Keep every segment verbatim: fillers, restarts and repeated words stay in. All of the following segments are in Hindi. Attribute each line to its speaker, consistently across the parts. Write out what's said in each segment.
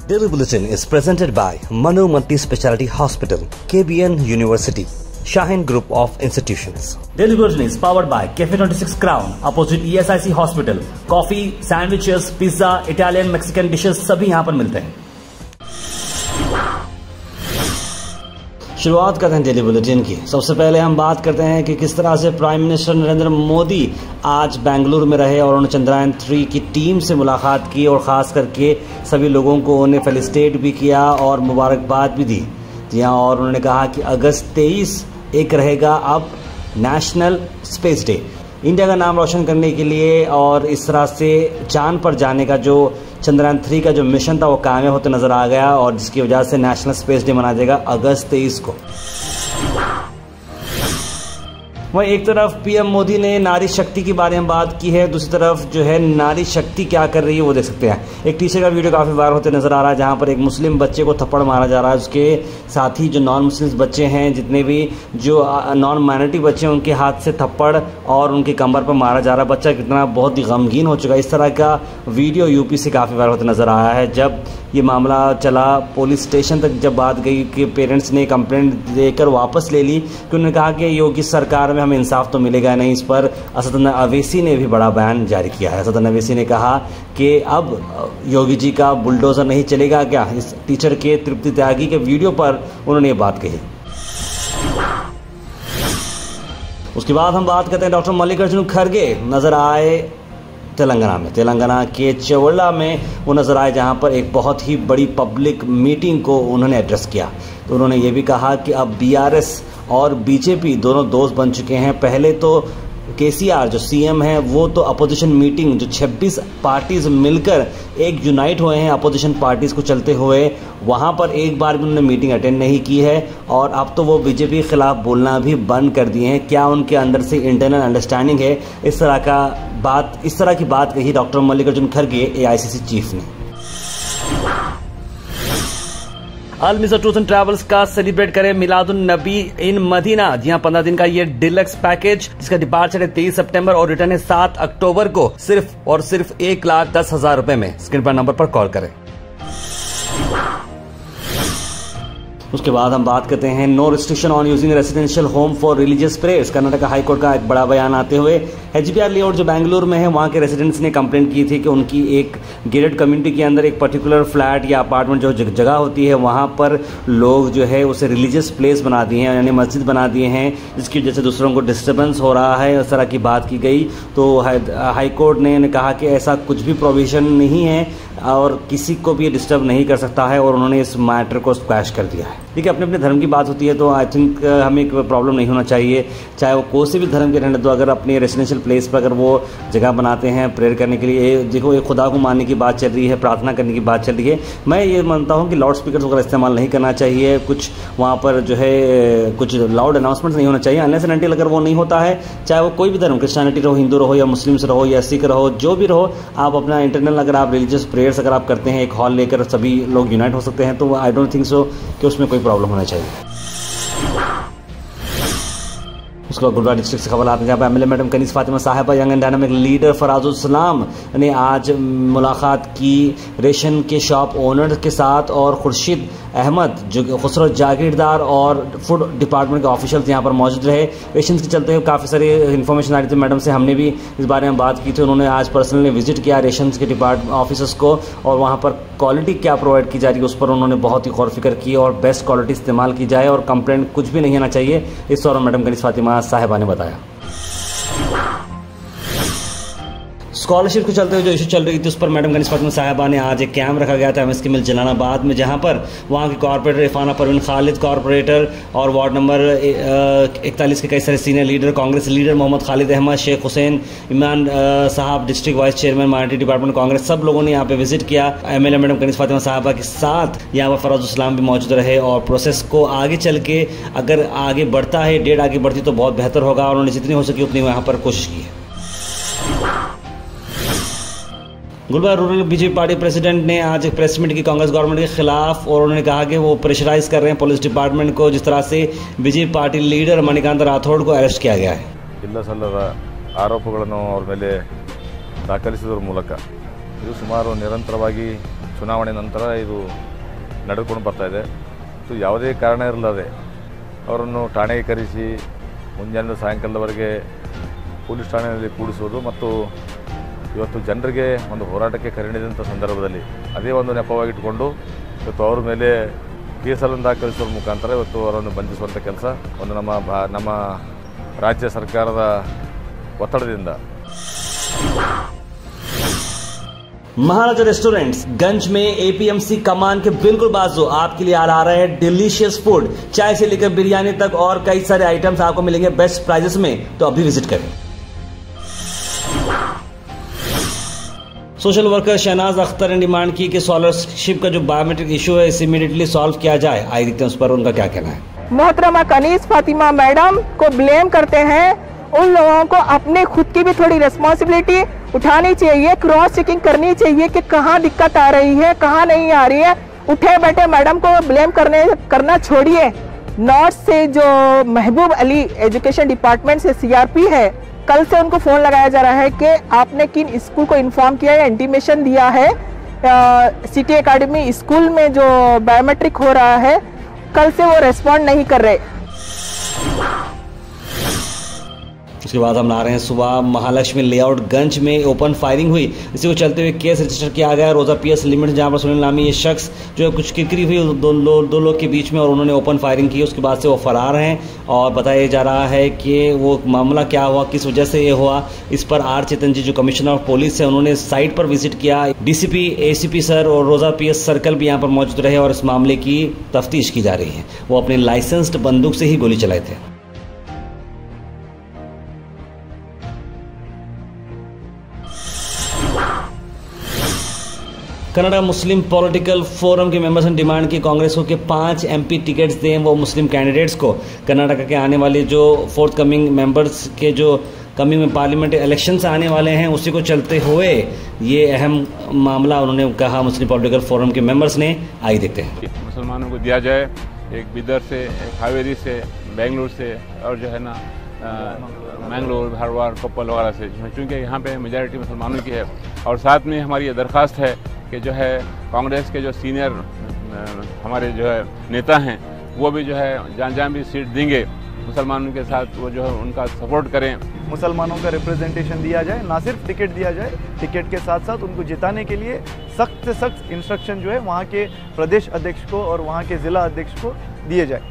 Speaker 1: Daily Bulletin is presented by Manu Multi Speciality Hospital, K B N University, Shaheen Group of Institutions.
Speaker 2: Daily Bulletin is powered by Cafe twenty-six Crown, opposite E S I C Hospital. Coffee, sandwiches, pizza, Italian, Mexican dishes सभी यहाँ पर मिलते हैं।
Speaker 1: शुरुआत करते हैं डेली बुलेटिन की। सबसे पहले हम बात करते हैं कि किस तरह से प्राइम मिनिस्टर नरेंद्र मोदी आज बेंगलुरु में रहे और उन्होंने चंद्रयान थ्री की टीम से मुलाकात की और ख़ास करके सभी लोगों को उन्हें फेलिसिटेट भी किया और मुबारकबाद भी दी। जी हाँ, और उन्होंने कहा कि अगस्त तेईस एक रहेगा अब नेशनल स्पेस डे, इंडिया का नाम रोशन करने के लिए और इस तरह से चांद पर जाने का जो चंद्रयान थ्री का जो मिशन था वो कामयाब होते नजर आ गया और जिसकी वजह से नेशनल स्पेस डे मनाया जाएगा अगस्त तेईस को। वहीं एक तरफ पीएम मोदी ने नारी शक्ति के बारे में बात की है, दूसरी तरफ जो है नारी शक्ति क्या कर रही है वो देख सकते हैं। एक टीचर का वीडियो काफ़ी वायरल होते नजर आ रहा है जहां पर एक मुस्लिम बच्चे को थप्पड़ मारा जा रहा है, उसके साथ ही जो नॉन मुस्लिम बच्चे हैं, जितने भी जो नॉन माइनॉरिटी बच्चे हैं, उनके हाथ से थप्पड़ और उनके कमर पर मारा जा रहा है। बच्चा कितना बहुत ही गमगीन हो चुका है। इस तरह का वीडियो यूपी से काफ़ी वायरल होते नजर आया है। जब ये मामला चला पुलिस स्टेशन तक जब बात गई कि पेरेंट्स ने कंप्लेंट देकर वापस ले ली कि उन्होंने कहा कि योगी सरकार में हमें इंसाफ तो मिलेगा नहीं। इस पर असदुद्दीन अवैसी ने भी बड़ा बयान जारी किया है। असदुद्दीन अवैसी ने कहा कि अब योगी जी का बुलडोजर नहीं चलेगा क्या। इस टीचर के तृप्ति त्यागी के वीडियो पर उन्होंने ये बात कही। उसके बाद हम बात करते हैं डॉक्टर मल्लिकार्जुन खड़गे नजर आए तेलंगाना में। तेलंगाना के चेवल्ला में वो नज़र आए जहां पर एक बहुत ही बड़ी पब्लिक मीटिंग को उन्होंने एड्रेस किया। तो उन्होंने ये भी कहा कि अब बीआरएस और बीजेपी दोनों दोस्त बन चुके हैं। पहले तो केसीआर जो सीएम है वो तो अपोजिशन मीटिंग जो छब्बीस पार्टीज मिलकर एक यूनाइट हुए हैं अपोजिशन पार्टीज को चलते हुए, वहां पर एक बार भी उन्होंने मीटिंग अटेंड नहीं की है और अब तो वो बीजेपी के खिलाफ बोलना भी बंद कर दिए हैं। क्या उनके अंदर से इंटरनल अंडरस्टैंडिंग है, इस तरह का बात इस तरह की बात कही डॉक्टर मल्लिकार्जुन खड़गे एआईसीसी चीफ ने।
Speaker 2: Al Mizar tours and travels का सेलिब्रेट करें मिलादुन नबी इन मदीना। जी हाँ, पंद्रह दिन का ये डिलक्स पैकेज जिसका डिपार्चर है तेईस सितंबर और रिटर्न है सात अक्टूबर को, सिर्फ और सिर्फ एक लाख दस हजार रुपए में। स्क्रीन पर नंबर पर कॉल करें। उसके बाद हम बात करते हैं no restriction on using residential home for religious prayers. Karnataka high court का एक बड़ा बयान आते हुए एचबीआर लेआउट जो बेंगलुरु में है वहाँ के रेसिडेंट्स ने कंप्लेंट की थी कि उनकी एक गेटेड कम्युनिटी के अंदर एक पर्टिकुलर फ्लैट या अपार्टमेंट जो जगह होती है वहाँ पर लोग जो है उसे रिलीजियस प्लेस बना दिए हैं, यानी मस्जिद बना दिए हैं, जिसकी वजह से दूसरों को डिस्टर्बेंस हो रहा है। इस तरह की बात की गई तो हाई कोर्ट ने कहा कि ऐसा कुछ भी प्रोविजन नहीं है और किसी को भी डिस्टर्ब नहीं कर सकता है और उन्होंने इस मैटर को स्क्वैश कर दिया है। ठीक है, अपने अपने धर्म की बात होती है तो आई थिंक हमें एक प्रॉब्लम नहीं होना चाहिए, चाहे वो कोई से भी धर्म के रहने दो। अगर अपने रेसिडेंशियल प्लेस पर अगर वो जगह बनाते हैं प्रेयर करने के लिए, देखो ये खुदा को मानने की बात चल रही है, प्रार्थना करने की बात चल रही है, मैं ये मानता हूँ कि लाउड स्पीकर वगैरह इस्तेमाल नहीं करना चाहिए। कुछ वहाँ पर जो है कुछ लाउड अनाउंसमेंट नहीं होना चाहिए अनलेस एंड अनटिल अगर वो नहीं होता है, चाहे वो कोई भी धर्म, क्रिश्चियनिटी रहो, हिंदू रहो या मुस्लिम्स रहो या सिख रहो, जो भी रहो, आप अपना इंटरनल अगर आप रिलीजियस प्रेयर्स अगर आप करते हैं एक हॉल लेकर सभी लोग यूनाइट हो सकते हैं तो आई डोंट थिंक सो कि उसमें कोई प्रॉब्लम होना चाहिए। उसके बाद गुरुद्वारा डिस्ट्रिक्ट से खबर आते हैं जहाँ पर MLA madam Kaneez Fatima Sahiba young and dynamic leader Farazul Salam ने आज मुलाकात की रेशन के शॉप ओनर के साथ और खुर्शीद अहमद जो खुसरो जागीरदार और फूड डिपार्टमेंट के ऑफिशियल्स यहाँ पर मौजूद रहे। रेशन के चलते हुए काफ़ी सारी इन्फॉर्मेशन आ रही थी, मैडम से हमने भी इस बारे में बात की थी। उन्होंने आज पर्सनली विजिट किया रेशन के डिपार्टमेंट ऑफिसर्स को और वहाँ पर क्वालिटी क्या प्रोवाइड की जा रही है उस पर उन्होंने बहुत ही गौर फिक्र की और बेस्ट क्वालिटी इस्तेमाल की जाए और कंप्लेंट कुछ भी नहीं आना चाहिए, इस दौरान मैडम कनीज़ फातिमा साहिबा ने बताया। स्कॉलरशिप को चलते हुए जो इशू चल रही थी उस पर मैडम कनीज़ फातिमा साहिबा ने आज एक कैंप रखा गया था एमएसके मिल जलालाबाद में, जहां पर वहां के कॉर्पोरेटर इरफाना परवीन खालिद कॉर्पोरेटर और वार्ड नंबर इकतालीस के कई सारे senior leader, Congress leader Mohammed Khalid Ahmed, Sheikh Hussain Imran Sahab, district vice chairman minority department Congress, सब लोगों ने यहाँ पे विजिट किया। एमएलए मैडम कनीज़ फातिमा साहिबा के साथ यहाँ पर फराजुल सलाम भी मौजूद रहे और प्रोसेस को आगे चल के अगर आगे बढ़ता है, डेट आगे बढ़ती तो बहुत बेहतर होगा और उन्होंने जितनी हो सकी उतनी यहाँ पर कोशिश की है। Gulbarga rural BJP party president ने आज एक प्रेस मीट की कांग्रेस गवर्नमेंट के खिलाफ और उन्होंने कहा कि वो प्रेशराइज कर रहे हैं पुलिस डिपार्टमेंट को, जिस तरह से BJP party leader Manikant Rathod को अरेस्ट किया गया है।
Speaker 3: ಇಲ್ಲ ಸಲ್ಲದ ಆರೋಪಗಳನ್ನು ಅವರ ಮೇಲೆ ದಾಖಲಿಸುವುದರ ಮೂಲಕ ಇದು ಸುಮಾರು ನಿರಂತರವಾಗಿ ಚುನಾವಣೆ ನಂತರ ಇದು ನಡೆದುಕೊಂಡು ಬರ್ತಾ ಇದೆ. ಸೊ ಯಾವುದೇ ಕಾರಣ ಇರಲಾದೆ ಅವರನ್ನು ಠಾಣೆಗೆ ಕರೆಸಿ ಮುಂಜಾನೆ ಸಾಯಂಕಾಲದವರೆಗೆ ಪೊಲೀಸ್ ಠಾಣೆಯಲ್ಲಿ ಕೂಡಿಸುವುದು ಮತ್ತು ಇವತ್ತು ಜನರಿಗೆ ಒಂದು ಹೋರಾಟಕ್ಕೆ ಕರೆ ನೀಡಿದಂಥ ಸಂದರ್ಭದಲ್ಲಿ ಅದೇ ಒಂದು ನೆಪವಾಗಿಟ್ಟುಕೊಂಡು ಇವತ್ತು ಅವ್ರ ಮೇಲೆ ಕೇಸನ್ನು ದಾಖಲಿಸುವ ಮುಖಾಂತರ ಇವತ್ತು ಅವರನ್ನು ಬಂಧಿಸುವಂಥ ಕೆಲಸ ಒಂದು ನಮ್ಮ ನಮ್ಮ राज्य सरकार ಒತ್ತಡದಿಂದ
Speaker 2: महाराजा रेस्टोरेंट्स गंज में एपीएमसी कमान के बिल्कुल बाजू आपके लिए आ रहा है डिलीशियस फूड, चाय से लेकर बिरयानी तक और कई सारे आइटम्स आपको मिलेंगे बेस्ट प्राइजेस में, तो अभी विजिट करें। सोशल वर्कर शहनाज अख्तर ने डिमांड की कि स्कॉलरशिप का जो बायोमेट्रिक इशू है इसे इमीडिएटली सॉल्व किया जाए। आइए देखते हैं उस पर उनका क्या कहना है।
Speaker 4: मोहतरमा कनीज फातिमा मैडम को ब्लेम करते हैं, उन लोगों को अपने खुद की भी थोड़ी रिस्पॉन्सिबिलिटी उठानी चाहिए, क्रॉस चेकिंग करनी चाहिए कि कहाँ दिक्कत आ रही है कहाँ नहीं आ रही है। उठे बैठे मैडम को ब्लेम करने करना छोड़िए। नॉर्थ से जो महबूब अली एजुकेशन डिपार्टमेंट से सीआरपी है, कल से उनको फोन लगाया जा रहा है कि आपने किन स्कूल को इन्फॉर्म किया है, इंटीमेशन दिया है सिटी एकेडमी स्कूल में जो बायोमेट्रिक हो रहा है, कल से वो रेस्पॉन्ड नहीं कर रहे।
Speaker 2: उसके बाद हम ला रहे हैं सुबह महालक्ष्मी लेआउट गंज में ओपन फायरिंग हुई, इसी को चलते हुए केस रजिस्टर किया गया रोजा पीएस लिमिटेड, जहां पर सुनील नामी ये शख्स जो कुछ किरकिरी हुई दो, दो, दो लोग के बीच में और उन्होंने ओपन फायरिंग की। उसके बाद से वो फरार हैं और बताया जा रहा है कि वो मामला क्या हुआ, किस वजह से ये हुआ, इस पर आर चेतन जी जो कमिश्नर ऑफ पुलिस है उन्होंने साइट पर विजिट किया। डीसीपी एसीपी सर और रोजा पीएस सर्कल भी यहाँ पर मौजूद रहे और इस मामले की तफ्तीश की जा रही है। वो अपने लाइसेंस्ड बंदूक से ही गोली चलाए थे। कनाडा मुस्लिम पॉलिटिकल फोरम के मेंबर्स ने डिमांड की कांग्रेस को कि पांच एमपी टिकट्स दें वो मुस्लिम कैंडिडेट्स को। कर्नाटक के आने वाले जो फोर्थ कमिंग मेंबर्स के जो कमिंग में पार्लियामेंट इलेक्शंस आने वाले हैं उसी को चलते हुए ये अहम मामला उन्होंने कहा मुस्लिम पॉलिटिकल फोरम के मेंबर्स ने। आइए देखते हैं।
Speaker 5: मुसलमानों को दिया जाए, एक बिदर से, एक हावेरी से, बेंगलुरु से और जो है ना मैंगलोर धारवाड़ कोप्पल वगैरह से, चूँकि यहाँ पे मेजॉरिटी मुसलमानों की है। और साथ में हमारी ये दरख्वास्त है कि जो है कांग्रेस के जो सीनियर हमारे जो है नेता हैं वो भी जो है जहाँ जहाँ भी सीट देंगे मुसलमानों के साथ वो जो है उनका सपोर्ट करें।
Speaker 6: मुसलमानों का रिप्रेजेंटेशन दिया जाए, ना सिर्फ टिकट दिया जाए, टिकट के साथ साथ उनको जिताने के लिए सख्त से सख्त इंस्ट्रक्शन जो है वहाँ के प्रदेश अध्यक्ष को और वहाँ के जिला अध्यक्ष को दिए जाए।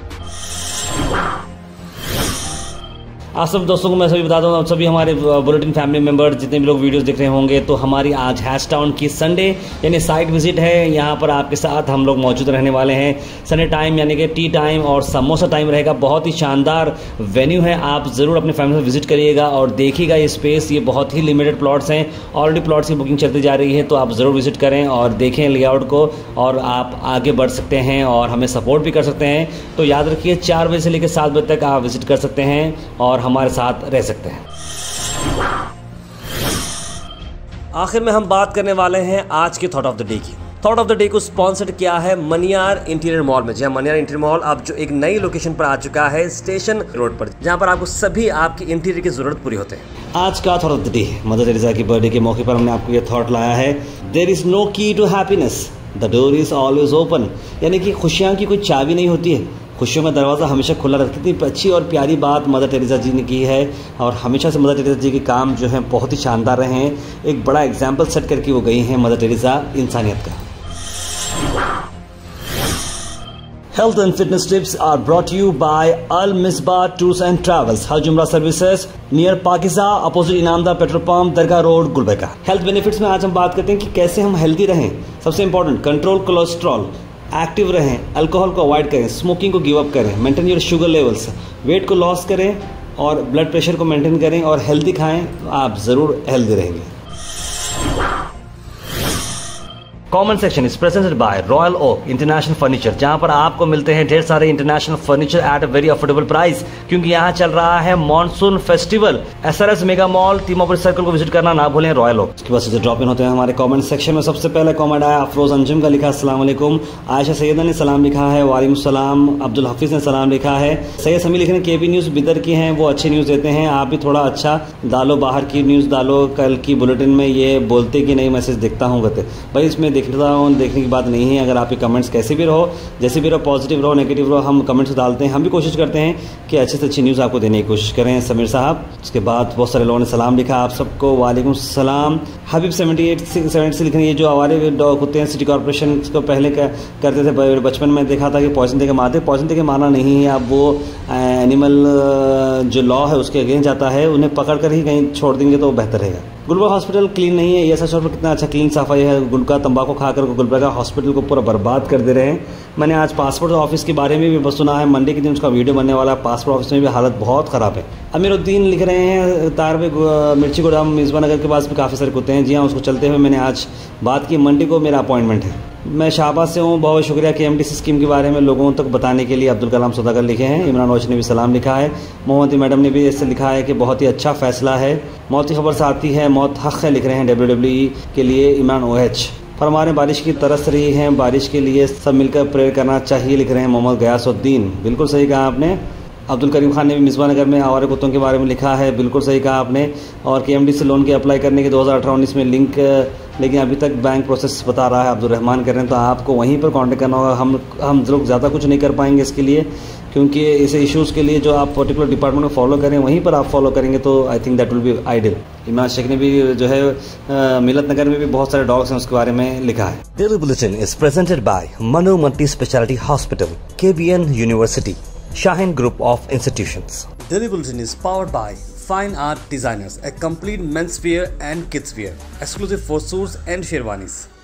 Speaker 2: आप सब दोस्तों को मैं सभी बता दूं, सभी हमारे बुलेटिन फैमिली मेंबर जितने भी लोग वीडियोस देख रहे होंगे तो हमारी आज हैश टाउन की संडे यानी साइट विजिट है। यहाँ पर आपके साथ हम लोग मौजूद रहने वाले हैं। संडे टाइम यानी कि टी टाइम और समोसा टाइम रहेगा। बहुत ही शानदार वेन्यू है, आप ज़रूर अपने फैमिली से विजिट करिएगा और देखिएगा ये स्पेस। ये बहुत ही लिमिटेड प्लॉट्स हैं, ऑलरेडी प्लॉट्स की बुकिंग चलती जा रही है, तो आप ज़रूर विजिट करें और देखें लेआउट को और आप आगे बढ़ सकते हैं और हमें सपोर्ट भी कर सकते हैं। तो याद रखिए चार बजे से लेकर सात बजे तक आप विजिट कर सकते हैं और हमारे साथ रह सकते हैं। आखिर में हम बात करने वाले हैं आज के थॉट ऑफ द डे की। थॉट ऑफ द डे को स्पॉन्सर्ड किया है मनियार इंटीरियर मॉल में। जहां मनियार इंटीरियर मॉल अब जो एक नई लोकेशन पर आ चुका है स्टेशन रोड पर, जहां पर आपको सभी आपकी इंटीरियर की जरूरत पूरी होते हैं। आज का thought of the day Mother Teresa की बर्थडे के मौके पर हमने आपको ये थॉट लाया है, there is no key to happiness, the door is always open. यानी कि खुशियां की कोई चाबी नहीं होती है, खुशियों में दरवाज़ा हमेशा खुला रखती थी। अच्छी और प्यारी बात मदर टेरेसा जी ने की है और हमेशा से मदर टेरेसा जी के काम जो हैं बहुत ही शानदार रहे हैं। एक बड़ा एग्जाम्पल सेट करके वो गई हैं मदर टेरेसा इंसानियत का। Health and fitness tips are brought to you by Al Misbah Tours and Travels, Hajj Umrah Services, near Pakiza, opposite Inamdar petrol pump, Dargah road, Gulbarga. Health benefits में आज हम बात करते हैं कि कैसे हम हेल्दी रहें। सबसे इंपॉर्टेंट, कंट्रोल कोलेस्ट्रॉल, एक्टिव रहें, अल्कोहल को अवॉइड करें, स्मोकिंग को गिव अप करें, maintain your sugar levels, weight को लॉस करें और ब्लड प्रेशर को मेंटेन करें और हेल्दी खाएं, तो आप ज़रूर हेल्दी रहेंगे। Comment section is presented by royal oak international furniture, जहां पर आपको मिलते हैं ढेर सारे international furniture at a very affordable price, क्योंकि यहां चल रहा है monsoon festival. SRS mega mall Timmapur circle को विजिट करना ना भूलें, रॉयल ओक। उसके बाद से ड्रॉप इन होते हैं हमारे कमेंट सेक्शन में। सबसे पहले कमेंट आया अफरोज अंजुम का, लिखा अस्सलाम वालेकुम। आयशा सैयदा ने सलाम लिखा है, वालेकुम सलाम। अब्दुल हफीज ने सलाम लिखा है। सैयद समी लिखे केबी न्यूज़ बिदर की हैं, वो अच्छी न्यूज़ देते हैं, आप भी थोड़ा अच्छा डालो, बाहर की न्यूज़ डालो। कल की बुलेटिन में ये बोलते कि नहीं मैसेज देखता हूँ, भाई इसमें देखता हूँ, देखने की बात नहीं है। अगर आपके कमेंट्स कैसे भी रहो, जैसे भी रहो, पॉजिटिव रहो, नेगेटिव रहो, हम कमेंट्स डालते हैं। हम भी कोशिश करते हैं कि अच्छे से अच्छी न्यूज़ आपको देने की कोशिश करें। समीर साहब, उसके बाद बहुत सारे लोगों ने सलाम लिखा आप सबको, वालेकुम सलाम। हबीब सेवेंटी एट सेवेंटी से लिख रहे हैं, ये जो आवारे डॉग होते हैं सिटी कॉर्पोरेशन को पहले करते थे, बचपन में देखा था कि पॉइजन दे के मारते, पॉइजन दे के मारना नहीं है। अब वो एनिमल जो लॉ है उसके अगेंस्ट जाता है, उन्हें पकड़ कर ही कहीं छोड़ देंगे तो बेहतर रहेगा। गुलबर्गा हॉस्पिटल क्लीन नहीं है, ये सच पर कितना अच्छा क्लीन सफाई है। गुटखा तंबाकू खाकर गुलबर्गा हॉस्पिटल को पूरा बर्बाद कर दे रहे हैं। मैंने आज पासपोर्ट ऑफिस के बारे में भी सुना है, मंडे के दिन उसका वीडियो बनने वाला है। पासपोर्ट ऑफिस में भी हालत बहुत ख़राब है। अमीरुद्दीन लिख रहे हैं, तारवे मिर्ची गोदाम मिसबा नगर के पास भी काफ़ी सारे कुत्ते हैं। जी हाँ, उसको चलते हुए मैंने आज बात की। मंडे को मेरा अपॉइंटमेंट है। मैं शाहबाद से हूँ। बहुत शुक्रिया कि एमडीसी स्कीम के बारे में लोगों तक बताने के लिए अब्दुल कलाम सौदागर लिखे हैं। इमरान रोशन ने भी सलाम लिखा है। मोहम्मदी मैडम ने भी इससे लिखा है कि बहुत ही अच्छा फैसला है। मौत की खबर से आती है, मौत हक़ है, लिख रहे हैं डब्ल्यू डब्ल्यू ई के लिए इमरान ओ एच। फरमाने बारिश की तरस रही है, बारिश के लिए सब मिलकर प्रेयर करना चाहिए, लिख रहे हैं मोहम्मद गयासुद्दीन। बिल्कुल सही कहा आपने। अब्दुल करीम खान ने भी मिसबा नगर में आवारा कुत्तों के बारे में लिखा है, बिल्कुल सही कहा आपने। और के एमडी से लोन के अप्लाई करने के दो हज़ार अठारह उन्नीस में लिंक, लेकिन अभी तक बैंक प्रोसेस बता रहा है। अब्दुल रहमान कर रहे हैं, तो आपको वहीं पर कांटेक्ट करना होगा। हम हम लोग ज़्यादा कुछ नहीं कर पाएंगे इसके लिए, क्योंकि ऐसे इश्यूज़ के लिए जो आप पर्टिकुलर डिपार्टमेंट में फॉलो करें वहीं पर आप फॉलो करेंगे तो I think that will be ideal. Imran Sheikh ने भी जो है आ, मिलत नगर में भी बहुत सारे डॉग्स हैं, उसके बारे में लिखा है।
Speaker 1: Daily bulletin is presented by Manu multi speciality hospital, KBN university, Shaheen Group of Institutions. Daily Bulletin is powered by Fine Art Designers, a complete men's wear and kids wear, exclusive for suits and sherwanis.